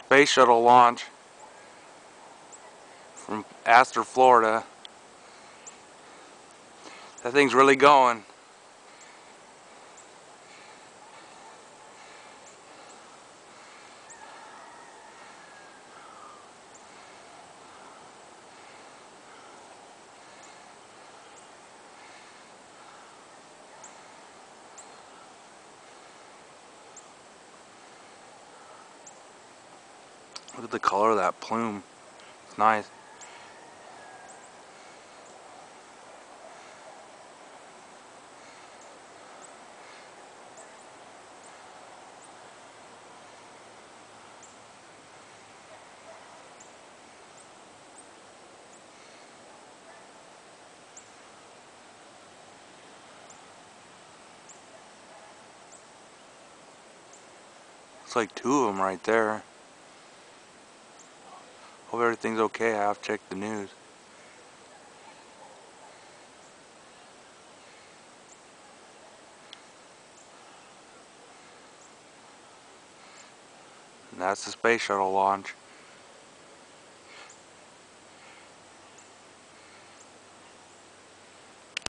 Space Shuttle launch from Astor, Florida. That thing's really going. Look at the color of that plume. It's nice. It's like two of them right there. Hope everything's okay. I have checked the news. And that's the Space Shuttle launch.